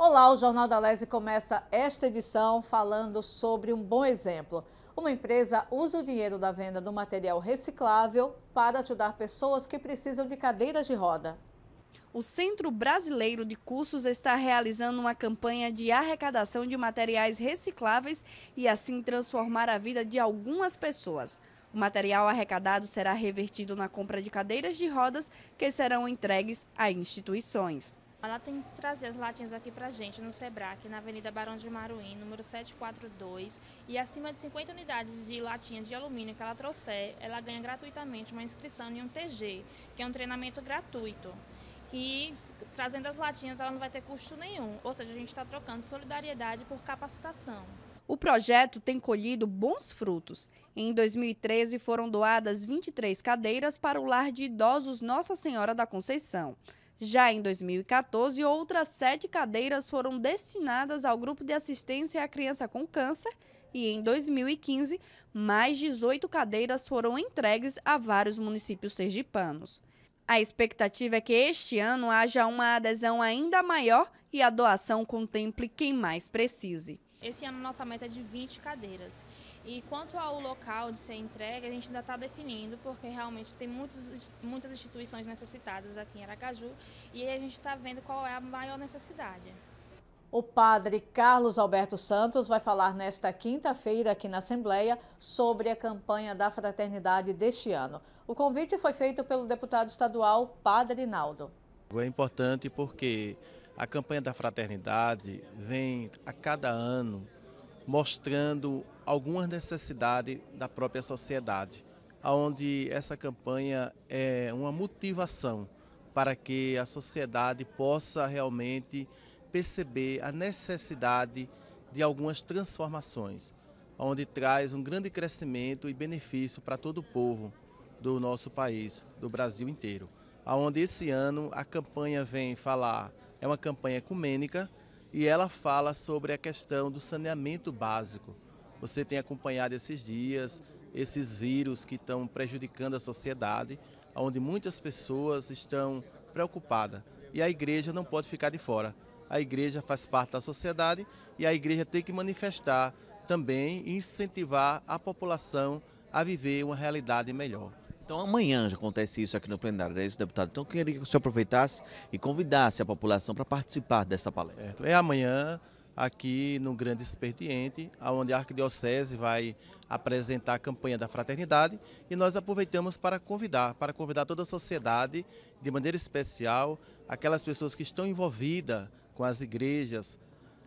Olá, o Jornal da Lese começa esta edição falando sobre um bom exemplo. Uma empresa usa o dinheiro da venda do material reciclável para ajudar pessoas que precisam de cadeiras de roda. O Centro Brasileiro de Cursos está realizando uma campanha de arrecadação de materiais recicláveis e assim transformar a vida de algumas pessoas. O material arrecadado será revertido na compra de cadeiras de rodas que serão entregues a instituições. Ela tem que trazer as latinhas aqui pra gente no Sebrae, na Avenida Barão de Maruim, número 742, e acima de 50 unidades de latinhas de alumínio que ela trouxer, ela ganha gratuitamente uma inscrição em um TG, que é um treinamento gratuito, que trazendo as latinhas ela não vai ter custo nenhum, ou seja, a gente está trocando solidariedade por capacitação. O projeto tem colhido bons frutos. Em 2013 foram doadas 23 cadeiras para o lar de idosos Nossa Senhora da Conceição. Já em 2014, outras 7 cadeiras foram destinadas ao Grupo de Assistência à Criança com Câncer e, em 2015, mais 18 cadeiras foram entregues a vários municípios sergipanos. A expectativa é que este ano haja uma adesão ainda maior e a doação contemple quem mais precise. Esse ano nossa meta é de 20 cadeiras. E quanto ao local de ser entregue, a gente ainda está definindo, porque realmente tem muitas instituições necessitadas aqui em Aracaju e a gente está vendo qual é a maior necessidade. O padre Carlos Alberto Santos vai falar nesta quinta-feira aqui na Assembleia sobre a campanha da fraternidade deste ano. O convite foi feito pelo deputado estadual Padre Naldo. É importante porque a campanha da fraternidade vem a cada ano mostrando algumas necessidades da própria sociedade, onde essa campanha é uma motivação para que a sociedade possa realmente perceber a necessidade de algumas transformações, onde traz um grande crescimento e benefício para todo o povo do nosso país, do Brasil inteiro. Onde esse ano a campanha vem falar, é uma campanha ecumênica e ela fala sobre a questão do saneamento básico. Você tem acompanhado esses dias, esses vírus que estão prejudicando a sociedade, onde muitas pessoas estão preocupadas e a igreja não pode ficar de fora. A igreja faz parte da sociedade e a igreja tem que manifestar também e incentivar a população a viver uma realidade melhor. Então amanhã já acontece isso aqui no plenário, é isso, deputado? Então eu queria que o senhor aproveitasse e convidasse a população para participar dessa palestra. É amanhã aqui no Grande Expediente, onde a Arquidiocese vai apresentar a campanha da fraternidade e nós aproveitamos para convidar toda a sociedade, de maneira especial, aquelas pessoas que estão envolvidas com as igrejas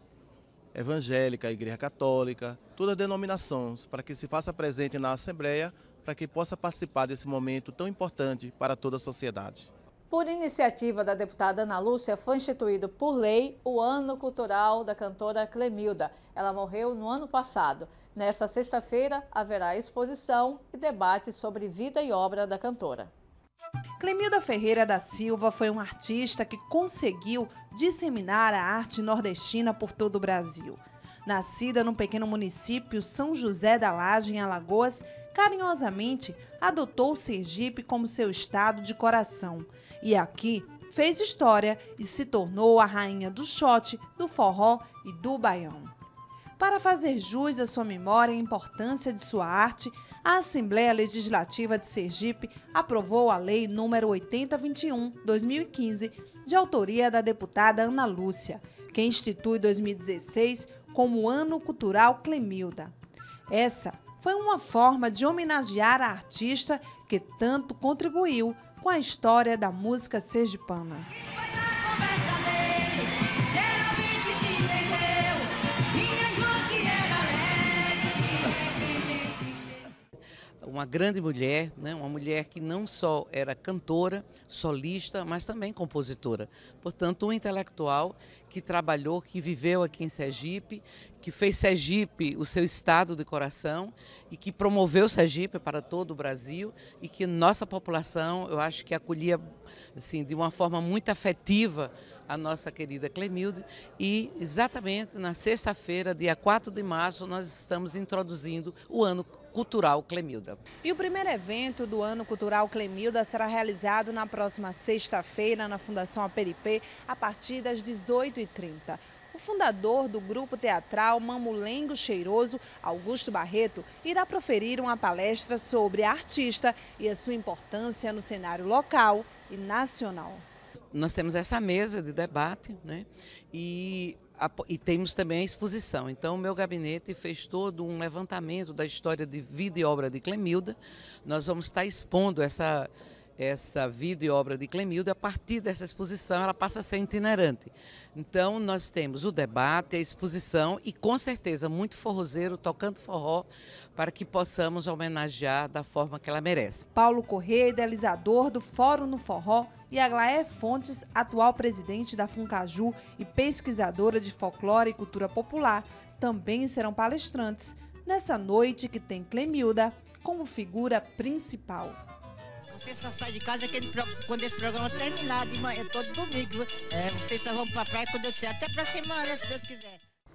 evangélica, a igreja católica, todas as denominações, para que se faça presente na Assembleia, para que possa participar desse momento tão importante para toda a sociedade. Por iniciativa da deputada Ana Lúcia, foi instituído por lei o Ano Cultural da cantora Clemilda. Ela morreu no ano passado. Nesta sexta-feira, haverá exposição e debate sobre vida e obra da cantora. Clemilda Ferreira da Silva foi uma artista que conseguiu disseminar a arte nordestina por todo o Brasil. Nascida no pequeno município São José da Laje, em Alagoas, carinhosamente adotou o Sergipe como seu estado de coração. E aqui fez história e se tornou a rainha do xote, do forró e do baião. Para fazer jus à sua memória e a importância de sua arte, a Assembleia Legislativa de Sergipe aprovou a Lei nº 8021/2015, de autoria da deputada Ana Lúcia, que institui 2016 como Ano Cultural Clemilda. Essa foi uma forma de homenagear a artista que tanto contribuiu com a história da música sergipana. Uma grande mulher, né? Uma mulher que não só era cantora, solista, mas também compositora. Portanto, um intelectual que trabalhou, que viveu aqui em Sergipe, que fez Sergipe o seu estado de coração e que promoveu Sergipe para todo o Brasil e que nossa população, eu acho que acolhia assim, de uma forma muito afetiva a nossa querida Clemilde, e exatamente na sexta-feira, dia 4 de março, nós estamos introduzindo o Ano Cultural Clemilda. E o primeiro evento do Ano Cultural Clemilda será realizado na próxima sexta-feira na Fundação Aperipê, a partir das 18h30. O fundador do grupo teatral Mamulengo Cheiroso, Augusto Barreto, irá proferir uma palestra sobre a artista e a sua importância no cenário local e nacional. Nós temos essa mesa de debate, né? E temos também a exposição. Então, o meu gabinete fez todo um levantamento da história de vida e obra de Clemilda. Nós vamos estar expondo essa vida e obra de Clemilda. A partir dessa exposição, ela passa a ser itinerante. Então, nós temos o debate, a exposição e, com certeza, muito forrozeiro, tocando forró, para que possamos homenagear da forma que ela merece. Paulo Corrêa, idealizador do Fórum no Forró, e Aglaé Fontes, atual presidente da Funcaju e pesquisadora de folclore e cultura popular, também serão palestrantes nessa noite que tem Clemilda como figura principal. Você só sai de casa quando esse programa terminar, de manhã, todo domingo. Vocês só vão para a praia quando eu disser, até para a semana, se Deus quiser.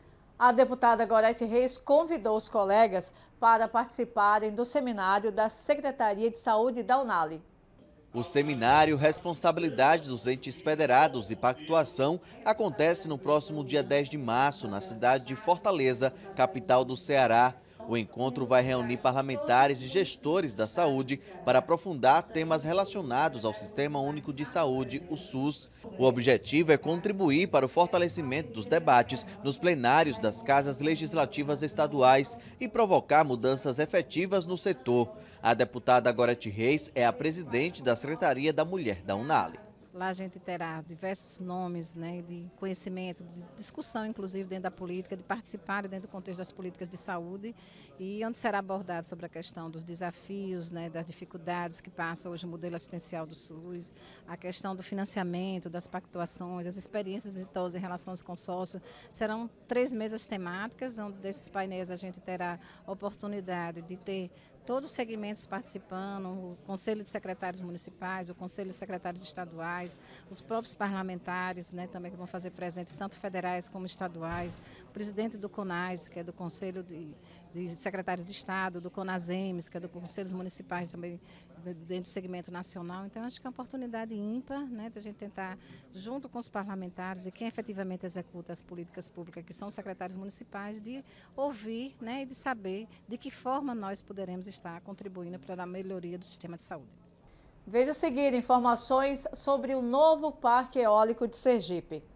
A deputada Gorete Reis convidou os colegas para participarem do seminário da Secretaria de Saúde da Unali. O seminário Responsabilidade dos Entes Federados e Pactuação acontece no próximo dia 10 de março, na cidade de Fortaleza, capital do Ceará. O encontro vai reunir parlamentares e gestores da saúde para aprofundar temas relacionados ao Sistema Único de Saúde, o SUS. O objetivo é contribuir para o fortalecimento dos debates nos plenários das casas legislativas estaduais e provocar mudanças efetivas no setor. A deputada Gorete Reis é a presidente da Secretaria da Mulher da Unali. Lá a gente terá diversos nomes, né, de conhecimento, de discussão, inclusive, dentro da política, de participar dentro do contexto das políticas de saúde, e onde será abordado sobre a questão dos desafios, né, das dificuldades que passa hoje o modelo assistencial do SUS, a questão do financiamento, das pactuações, as experiências exitosas em relação aos consórcios. Serão 3 mesas temáticas, onde desses painéis a gente terá oportunidade de ter todos os segmentos participando, o Conselho de Secretários Municipais, o Conselho de Secretários Estaduais, os próprios parlamentares, né, também que vão fazer presente, tanto federais como estaduais, o presidente do CONAS, que é do Conselho de Secretários de Estado, do CONASEMES, que é do Conselhos Municipais também, dentro do segmento nacional. Então, acho que é uma oportunidade ímpar, né, de a gente tentar, junto com os parlamentares e quem efetivamente executa as políticas públicas, que são os secretários municipais, de ouvir, né, e de saber de que forma nós poderemos estar contribuindo para a melhoria do sistema de saúde. Veja a seguir informações sobre o novo Parque Eólico de Sergipe.